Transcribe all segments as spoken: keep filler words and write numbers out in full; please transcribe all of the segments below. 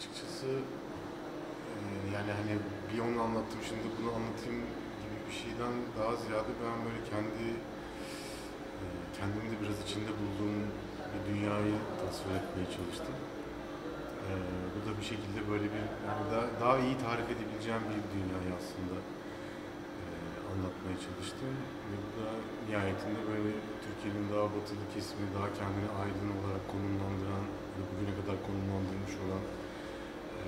açıkçası e, yani hani bir onu anlattım, şimdi bunu anlatayım gibi bir şeyden daha ziyade ben böyle kendi e, kendimi de biraz içinde bulduğum bir dünyayı tasvir etmeye çalıştım. E, Bu da bir şekilde böyle bir yani daha, daha iyi tarif edebileceğim bir dünyayı aslında e, anlatmaya çalıştım. Ve bu da nihayetinde böyle Türkiye'nin daha batılı kesimi, daha kendini aydın olarak konumlandıran ve bugüne kadar konumlandırmış olan e,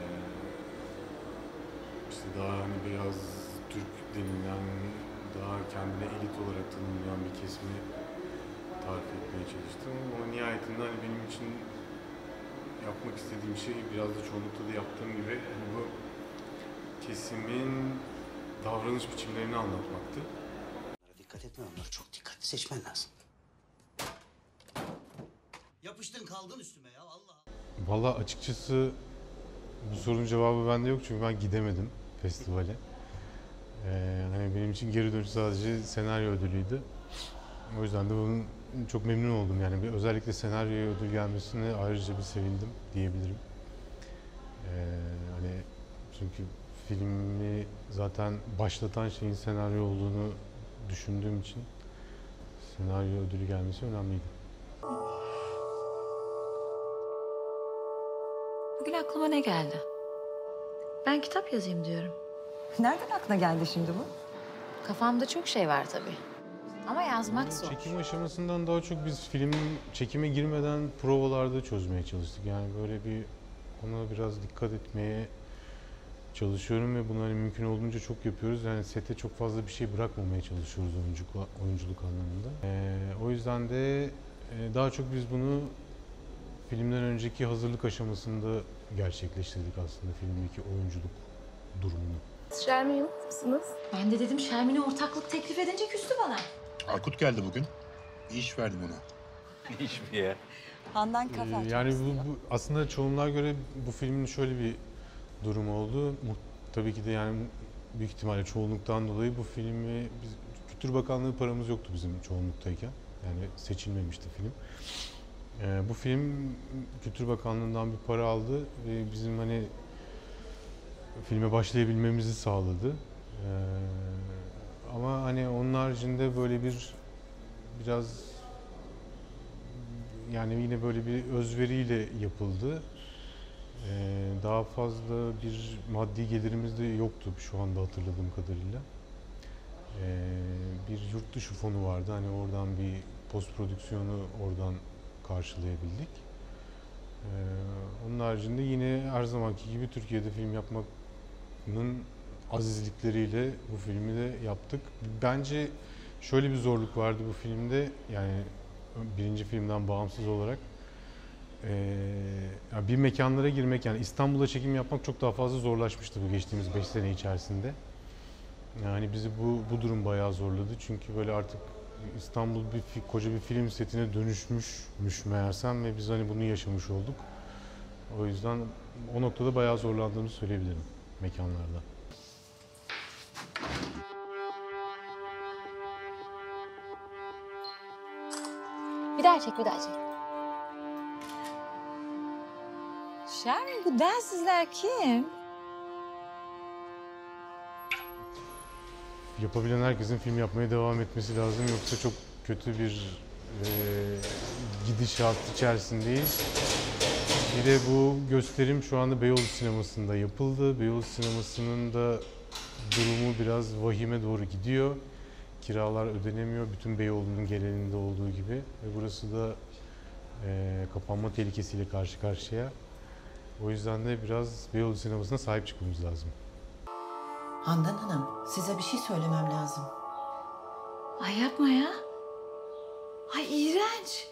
işte daha hani beyaz Türk denilen, daha kendine elit olarak tanımlayan bir kesimi tarif etmeye çalıştım. Ama nihayetinde hani benim için yapmak istediğim şey biraz da çoğunlukla da yaptığım gibi hani bu kesimin davranış biçimlerini anlatmaktı. Dikkat etme, onları çok dikkatli seçmen lazım. Yapıştın kaldın üstüme ya Allah. Vallahi açıkçası bu sorunun cevabı bende yok çünkü ben gidemedim festivale. Ee, hani benim için geri dönüş sadece senaryo ödülüydü. O yüzden de bunun çok memnun oldum. Yani bir, özellikle senaryoya ödül gelmesine ayrıca bir sevindim diyebilirim. Ee, hani çünkü filmi zaten başlatan şeyin senaryo olduğunu düşündüğüm için senaryo ödülü gelmesi önemliydi. Bugün aklıma ne geldi? Ben kitap yazayım diyorum. Nereden aklına geldi şimdi bu? Kafamda çok şey var tabii. Ama yazmak zor. Çekim aşamasından daha çok biz film çekime girmeden provalarda çözmeye çalıştık. Yani böyle bir ona biraz dikkat etmeye çalışıyorum ve bunu hani mümkün olduğunca çok yapıyoruz. Yani sete çok fazla bir şey bırakmamaya çalışıyoruz oyunculuk, oyunculuk anlamında. Ee, o yüzden de e, daha çok biz bunu filmden önceki hazırlık aşamasında gerçekleştirdik aslında filmdeki oyunculuk durumunu. Şermin yok musunuz? Ben de dedim Şermin'e ortaklık teklif edince küstü bana. Aykut geldi bugün. Bir iş verdim ona. Hiçbir yer. Handan kafe Ee, açmak yani istiyor. bu, bu aslında çoğunluğa göre bu filmin şöyle bir durumu oldu. Mu- Tabii ki de yani büyük ihtimalle çoğunluktan dolayı bu filmi biz, Kültür Bakanlığı paramız yoktu bizim çoğunluktayken. Yani seçilmemişti film. Ee, bu film Kültür Bakanlığı'ndan bir para aldı ve bizim hani filme başlayabilmemizi sağladı. Ee, ama hani onun haricinde böyle bir biraz yani yine böyle bir özveriyle yapıldı. Ee, daha fazla bir maddi gelirimiz de yoktu şu anda hatırladığım kadarıyla. Ee, bir yurt dışı fonu vardı. Hani oradan bir post prodüksiyonu oradan karşılayabildik. Ee, onun haricinde yine her zamanki gibi Türkiye'de film yapmanın azizlikleriyle bu filmi de yaptık. Bence şöyle bir zorluk vardı bu filmde. Yani birinci filmden bağımsız olarak Ee, bir mekanlara girmek, yani İstanbul'da çekim yapmak çok daha fazla zorlaşmıştı bu geçtiğimiz beş sene içerisinde. Yani bizi bu bu durum bayağı zorladı çünkü böyle artık İstanbul bir koca bir film setine dönüşmüşmüş meğersem ve biz hani bunu yaşamış olduk. O yüzden o noktada bayağı zorlandığımızı söyleyebilirim mekanlarda. Bir daha çek, bir daha çek. Şermin, bu densizler kim? Yapabilen herkesin film yapmaya devam etmesi lazım, yoksa çok kötü bir e, gidişat içerisindeyiz. Bir de bu gösterim şu anda Beyoğlu Sineması'nda yapıldı. Beyoğlu Sineması'nın da durumu biraz vahime doğru gidiyor. Kiralar ödenemiyor, bütün Beyoğlu'nun genelinde olduğu gibi. Ve burası da e, kapanma tehlikesiyle karşı karşıya. O yüzden de biraz Beyoğlu Sineması'na sahip çıkmamız lazım. Handan Hanım, size bir şey söylemem lazım. Ay yapma ya. Ay iğrenç.